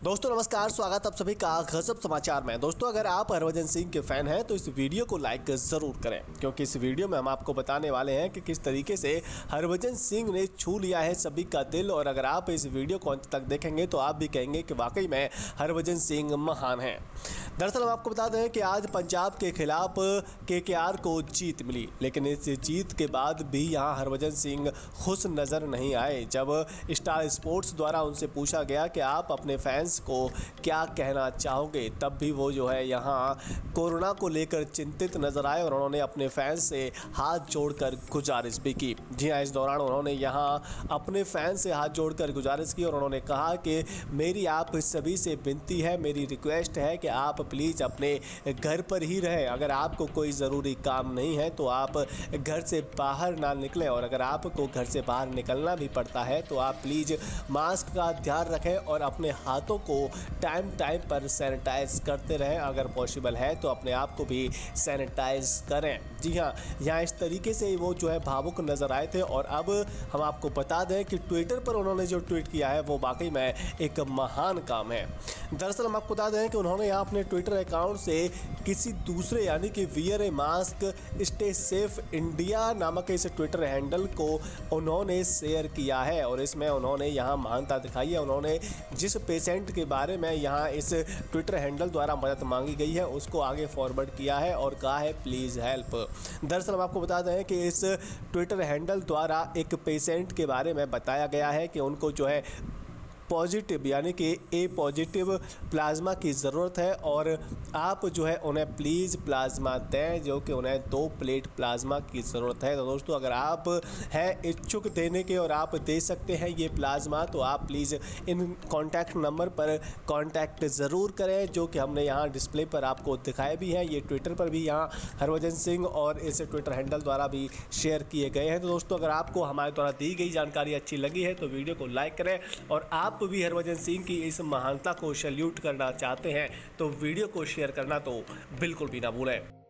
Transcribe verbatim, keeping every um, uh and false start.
दोस्तों नमस्कार, स्वागत आप सभी का गजब समाचार में। दोस्तों अगर आप हरभजन सिंह के फैन हैं तो इस वीडियो को लाइक ज़रूर करें, क्योंकि इस वीडियो में हम आपको बताने वाले हैं कि किस तरीके से हरभजन सिंह ने छू लिया है सभी का दिल। और अगर आप इस वीडियो को अंत तक देखेंगे तो आप भी कहेंगे कि वाकई में हरभजन सिंह महान हैं। दरअसल हम आपको बता दें कि आज पंजाब के खिलाफ केकेआर को जीत मिली, लेकिन इस जीत के बाद भी यहाँ हरभजन सिंह खुश नज़र नहीं आए। जब स्टार स्पोर्ट्स द्वारा उनसे पूछा गया कि आप अपने फैंस को क्या कहना चाहोगे, तब भी वो जो है यहाँ कोरोना को लेकर चिंतित नजर आए और उन्होंने अपने फैंस से हाथ जोड़कर गुजारिश भी की। जी हाँ, इस दौरान उन्होंने यहाँ अपने फैंस से हाथ जोड़कर गुजारिश की और उन्होंने कहा कि मेरी आप सभी से विनती है, मेरी रिक्वेस्ट है कि आप प्लीज़ अपने घर पर ही रहें। अगर आपको कोई ज़रूरी काम नहीं है तो आप घर से बाहर ना निकलें, और अगर आपको घर से बाहर निकलना भी पड़ता है तो आप प्लीज़ मास्क का ध्यान रखें और अपने हाथों को टाइम टाइम पर सैनिटाइज करते रहें। अगर पॉसिबल है तो अपने आप को भी सैनिटाइज करें। जी हाँ, यहाँ इस तरीके से वो जो है भावुक नज़र आए थे। और अब हम आपको बता दें कि ट्विटर पर उन्होंने जो ट्वीट किया है वो वाकई में एक महान काम है। दरअसल हम आपको बता दें कि उन्होंने यहाँ अपने ट्विटर अकाउंट से किसी दूसरे यानी कि wear a mask stay safe India नामक इस ट्विटर हैंडल को उन्होंने शेयर किया है और इसमें उन्होंने यहाँ महानता दिखाई है। उन्होंने जिस पेशेंट के बारे में यहाँ इस ट्विटर हैंडल द्वारा मदद मांगी गई है उसको आगे फॉरवर्ड किया है और कहा है प्लीज़ हेल्प। दरअसल हम आपको बता दें कि इस ट्विटर हैंडल द्वारा एक पेशेंट के बारे में बताया गया है कि उनको जो है पॉजिटिव यानी कि ए पॉजिटिव प्लाज्मा की ज़रूरत है और आप जो है उन्हें प्लीज़ प्लाज्मा दें, जो कि उन्हें दो प्लेट प्लाज्मा की ज़रूरत है। तो दोस्तों अगर आप हैं इच्छुक देने के और आप दे सकते हैं ये प्लाज्मा, तो आप प्लीज़ इन कॉन्टैक्ट नंबर पर कॉन्टैक्ट ज़रूर करें, जो कि हमने यहाँ डिस्प्ले पर आपको दिखाए भी हैं। ये ट्विटर पर भी यहाँ हरभजन सिंह और इस ट्विटर हैंडल द्वारा भी शेयर किए गए हैं। तो दोस्तों अगर आपको हमारे द्वारा दी गई जानकारी अच्छी लगी है तो वीडियो को लाइक करें, और आप आप भी हरभजन सिंह की इस महानता को सैल्यूट करना चाहते हैं तो वीडियो को शेयर करना तो बिल्कुल भी ना भूलें।